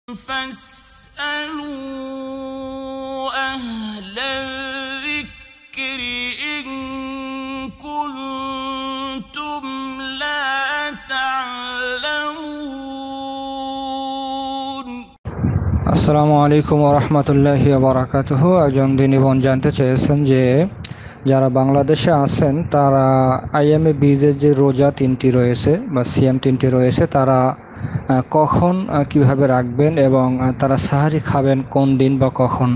فاسألوا أهل الذكر إن كنتم لا تعلمون আসসালামু আলাইকুম ওয়া রাহমাতুল্লাহি ওয়া বারাকাতুহু। একজন দিনী বোন জানতে চেয়েছেন যে যারা বাংলাদেশে আছেন তারা আইএমএ বীজের যে রোজা 3টি রয়েছে বা সিয়াম 3টি রয়েছে তারা কখন কিভাবে রাখবেন এবং তারা সাহারি খাবেন কোন দিন বা কখন।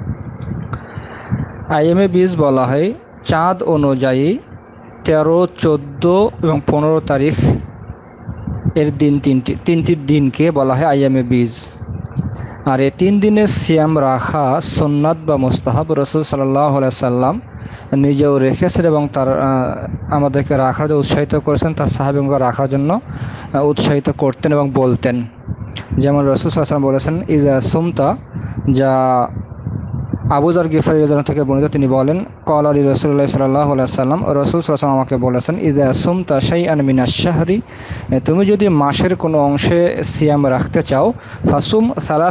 আইএমএ বীজ বলা হয় চাঁদ অনুযায়ী 13, 14 এবং 15 তারিখ এর দিন তিনটি দিনকে বলা হয় আইএমএ বীজ। আর এই 3 দিনের সিয়াম রাখা সুন্নাত বা মুস্তাহাব। রাসূল সাল্লাল্লাহু আলাইহি সাল্লাম নিজেও রেখেছেন এবং তার আমাদেরকে রাখার জন্য উৎসাহিত করেছেন, তার সাহাবীকে রাখার জন্য উৎসাহিত করতেন এবং বলতেন। যেমন রাসূল সাল্লাল্লাহু আলাইহি সাল্লাম বলেছেন ইজা সুমতা, যা আবু যর গিফারী রাদিয়াল্লাহু থেকে বর্ণিত, তিনি বলেন ক্বালা লি রাসূলুল্লাহ সাল্লাল্লাহু আলাইহি ওয়াসাল্লাম, রাসূল সাল্লাল্লাহু আলাইহি ওয়াসাল্লাম আমাকে বলেছেন ইজা সুমতা শাইআন মিনাশ শাহরি, তুমি যদি মাসের কোনো অংশে সিয়াম রাখতে চাও ফাসুম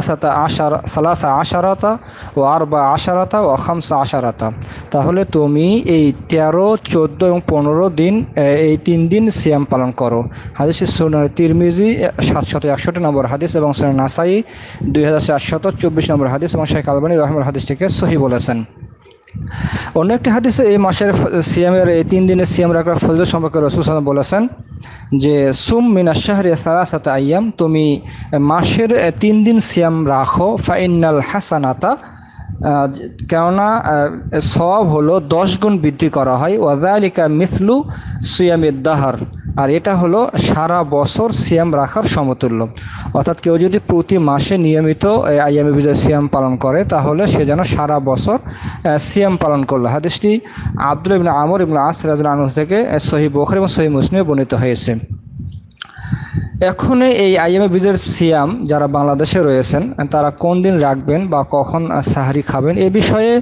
13 ও 14 ও 15, তাহলে তুমি এই 13, 14 এবং 15 দিন এই 3 দিন সিয়াম পালন করো। হাদিস সুনান তিরমিজি 761 নম্বর হাদিস এবং সুনান নাসাই 2424 নম্বর হাদিস এবং শাইখ আলবানী রাহিমাহুল্লাহ হাদিসটিকে সহিহ বলেছেন। অন্য একটি হাদিসে এই মাসের সিয়ামের এই 3 দিনের সিয়াম রাখার ফজিলত সম্পর্কে রাসূল সাল্লাল্লাহু আলাইহি ওয়াসাল্লাম বলেছেন যে সুম মিনাশ শাহরি 3 আইয়াম, তুমি মাসের 3 দিন সিয়াম রাখো ফাইনাল হাসানাতা, কেননা সওয়াব হলো 10 গুণ বৃদ্ধি করা হয়, ওয়াযালিকা মিসলু সিয়ামিদ দাহর, আর এটা হলো সারা বছর সিয়াম রাখার সমতুল্য। অর্থাৎ কেউ যদি প্রতি মাসে নিয়মিত আইয়ামে বীজের সিয়াম পালন করে তাহলে সে যেন সারা বছর সিয়াম পালন করলো। হাদিসটি আব্দুল্লাহ ইবনে আমর ইবনে আস রাদিয়াল্লাহু আনহু থেকে সহিহ বুখারী এবং সহিহ মুসলিমে বর্ণিত হয়েছে। এখন এই আইএমএ বীজের সিয়াম যারা বাংলাদেশে রয়েছেন তারা কোন দিন রাখবেন বা কখন সাহারি খাবেন এ বিষয়ে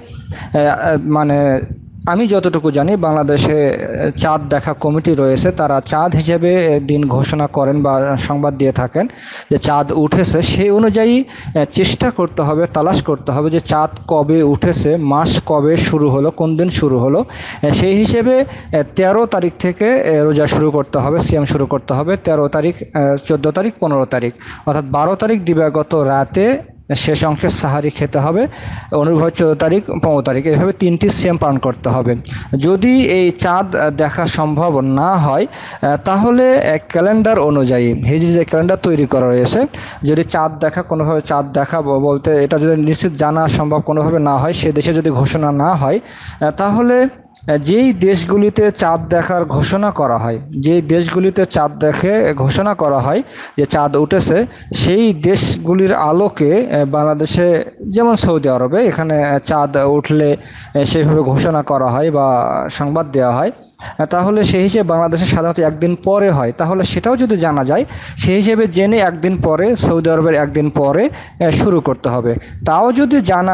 আমি যতটুকু জানি বাংলাদেশে চাঁদ দেখা কমিটি রয়েছে, তারা চাঁদ হিসেবে দিন ঘোষণা করেন বা সংবাদ দিয়ে থাকেন যে চাঁদ উঠেছে। সেই অনুযায়ী চেষ্টা করতে হবে, তালাশ করতে হবে যে চাঁদ কবে উঠেছে, মাস কবে শুরু হলো, কোন দিন শুরু হলো। সেই হিসেবে 13 তারিখ থেকে রোজা শুরু করতে হবে, সিয়াম শুরু করতে হবে। 13 তারিখ, 14 তারিখ, 15 তারিখ, অর্থাৎ 12 তারিখ দিবাগত রাতে শেষ অংশের সাহারি খেতে হবে। অনুরূপভাবে 14 তারিখ, 15 তারিখ, এইভাবে 3টি সিয়াম পালন করতে হবে। যদি এই চাঁদ দেখা সম্ভব না হয় তাহলে ক্যালেন্ডার অনুযায়ী হিজরি যে ক্যালেন্ডার তৈরি করা রয়েছে, যদি চাঁদ দেখা কোনোভাবে চাঁদ দেখা বলতে এটা যদি নিশ্চিত জানা সম্ভব কোনোভাবে না হয়, সে দেশে যদি ঘোষণা না হয় তাহলে যেই দেশগুলিতে চাঁদ দেখার ঘোষণা করা হয়, যেই দেশগুলিতে চাঁদ দেখে ঘোষণা করা হয় যে চাঁদ উঠেছে, সেই দেশগুলির আলোকে বাংলাদেশে যেমন সৌদি আরবে এখানে চাঁদ উঠলে সেইভাবে ঘোষণা করা হয় বা সংবাদ দেওয়া হয়, তাহলে সেই হিসেবে বাংলাদেশে সাধারণত একদিন পরে হয়। তাহলে সেটাও যদি জানা যায় সেই হিসেবে জেনে একদিন পরে সৌদি আরবের একদিন পরে শুরু করতে হবে। তাও যদি জানা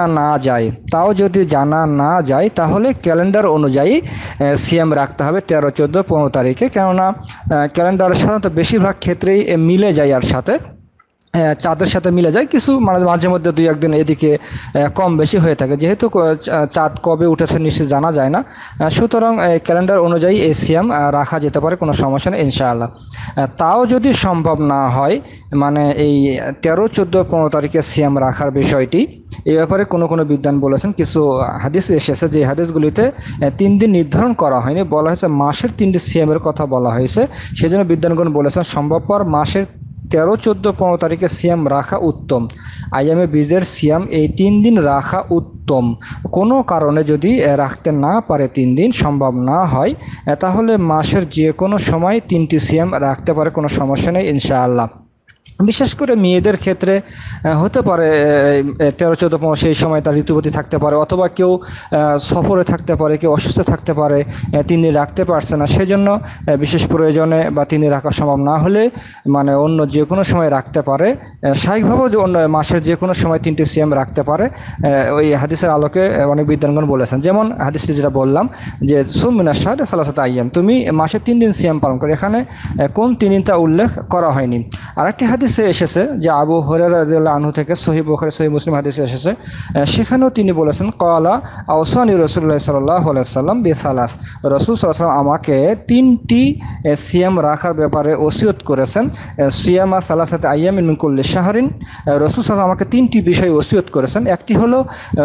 না যায় তাহলে ক্যালেন্ডার অনুযায়ী সিয়াম রাখতে হবে 13, 14, 15 তারিখে, কেননা ক্যালেন্ডার সাধারণত বেশিরভাগ ক্ষেত্রেই মিলে যায়, আর সাথে চাঁদের সাথে মিলে যায়, কিছু মাঝে মধ্যে 2-1 দিন এদিকে কম বেশি হয়ে থাকে। যেহেতু চাঁদ কবে উঠেছে নিশ্চিত জানা যায় না, সুতরাং ক্যালেন্ডার অনুযায়ী এই সিয়াম রাখা যেতে পারে, কোনো সমস্যা নেই ইনশাআল্লাহ। তাও যদি সম্ভব না হয়, এই 13, 14, 15 তারিখে সিয়াম রাখার বিষয়টি, এই ব্যাপারে কোনো বিদ্বান বলেছেন, কিছু হাদিস এসেছে যে হাদিসগুলিতে 3 দিন নির্ধারণ করা হয়নি, বলা হয়েছে মাসের 3টি সিয়ামের কথা বলা হয়েছে। সেজন্য বিদ্বানগণ বলেছেন সম্ভবপর মাসের 13, 14, 15 তারিখে সিয়াম রাখা উত্তম। আইয়ামে বীজের সিয়াম এই 3 দিন রাখা উত্তম। কোনো কারণে যদি রাখতে না পারে, 3 দিন সম্ভব না হয়, তাহলে মাসের যে কোনো সময় 3টি সিয়াম রাখতে পারে, কোনো সমস্যা নেই ইনশাআল্লাহ। বিশেষ করে মেয়েদের ক্ষেত্রে হতে পারে 13, 14, 15 সেই সময় তার ঋতুবতী থাকতে পারে, অথবা কেউ সফরে থাকতে পারে, কেউ অসুস্থ থাকতে পারে, তিনি রাখতে পারছে না, সেজন্য বিশেষ প্রয়োজনে বা তিনি রাখা সম্ভব না হলে অন্য যে কোনো সময় রাখতে পারে। স্বাভাবিকভাবেও যে অন্য মাসের যে কোনো সময় 3টি সিয়াম রাখতে পারে, ওই হাদিসের আলোকে অনেক বিদ্বানগণ বলেছেন। যেমন হাদিসটি যেটা বললাম যে সুম মিনাশ শাহরি 3 আইয়াম, তুমি মাসে 3 দিন সিয়াম পালন করো, এখানে কোন 3 দিন তা উল্লেখ করা হয়নি। আরেকটি হাদিস হাদিসে এসেছে যে আবু হুরায়রা রাদিয়াল্লাহু আনহু থেকে সহিহ বুখারী সহিহ মুসলিম হাদিসে এসেছে, সেখানেও তিনি বলেছেন ক্বালা আওসানি রাসূলুল্লাহ সাল্লাল্লাহু আলাইহি ওয়াসাল্লাম বিসালাস, রাসূল সাল্লাল্লাহু আলাইহি ওয়াসাল্লাম আমাকে 3টি সিয়াম রাখার ব্যাপারে ওসিয়ত করেছেন। সিয়ামা সালাসাতে আইয়ামিন মিন কুল্লি শাহরিন, রাসূল সাল্লাল্লাহু আলাইহি ওয়াসাল্লাম আমাকে 3টি বিষয় ওসিয়ত করেছেন। একটি হলো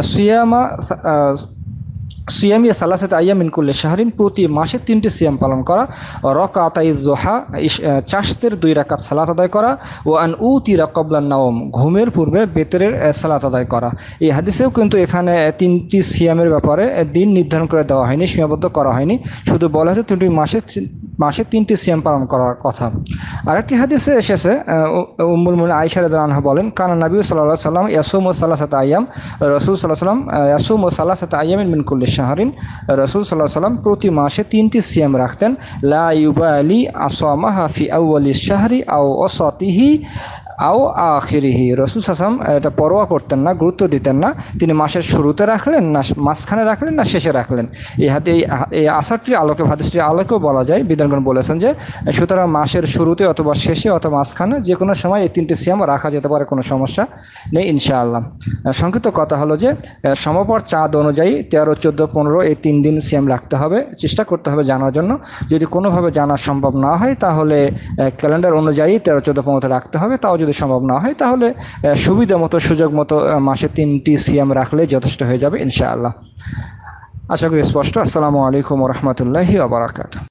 সিয়ামিয়া সালাসাতে আইয়াম মিন কুল্লি শাহরিন, প্রতি মাসে 3টি সিয়াম পালন করা, রাকাতাই যুহা চাশতের 2 রাকাত সালাত আদায় করা, ও আন উতিরা ক্বাবলা নাওম ঘুমের পূর্বে বেতরের সালাত আদায় করা। এই হাদিসেও কিন্তু এখানে 3টি সিয়ামের ব্যাপারে দিন নির্ধারণ করে দেওয়া হয়নি, সীমাবদ্ধ করা হয়নি, শুধু বলা হয়েছে 3টি মাসে 3টি সিয়াম পালন করার কথা। আরেকটি হাদিসে এসেছে উম্মুল মুমিনিন আয়েশা রাদিয়াল্লাহু আনহা বলেন কানা নবী সাল্লাল্লাহু আলাইহি ওয়াসাল্লাম ইয়াসুমু সালাসাতা আইয়াম, রাসূল সাল্লাল্লাহু আলাইহি ওয়াসাল্লাম ইয়াসুমু সালাসাতা আইয়ামিন মিন কুল্লি শাহরিন, রাসূল সাল্লাল্লাহু আলাইহি ওয়াসাল্লাম প্রতি মাসে 3টি সিয়াম রাখতেন। লা ইউবালি আসামাহা ফি আউয়ালিশ শাহরি আও ওয়াসাতিহি আও আখিরিহি, রাসূল সাল্লাল্লাহু আলাইহি ওয়াসাল্লাম এটা পরোয়া করতেন না, গুরুত্ব দিতেন না তিনি মাসের শুরুতে রাখলেন না মাঝখানে রাখলেন না শেষে রাখলেন। এই আসারটির আলোকে হাদিসটির আলোকেও বলা যায়, বিদ্বানগণ বলেছেন যে সুতরাং মাসের শুরুতে অথবা শেষে অথবা মাঝখানে যে কোনো সময় এই 3টি সিয়াম রাখা যেতে পারে, কোনো সমস্যা নেই ইনশাআল্লাহ। সংক্ষিপ্ত কথা হলো যে সমপর চাঁদ অনুযায়ী 13, 14, 15 এই 3 দিন সিয়াম রাখতে হবে, চেষ্টা করতে হবে জানার জন্য। যদি কোনোভাবে জানা সম্ভব না হয় তাহলে ক্যালেন্ডার অনুযায়ী 13, 14, 15 রাখতে হবে। তাও যদি সম্ভব না হয় তাহলে সুবিধা মতো সুযোগ মতো মাসে 3টি সিয়াম রাখলে যথেষ্ট হয়ে যাবে ইনশাআল্লাহ। আশা করি স্পষ্ট। আসসালামু আলাইকুম ওয়া রাহমাতুল্লাহি ওয়া বারাকাতুহু।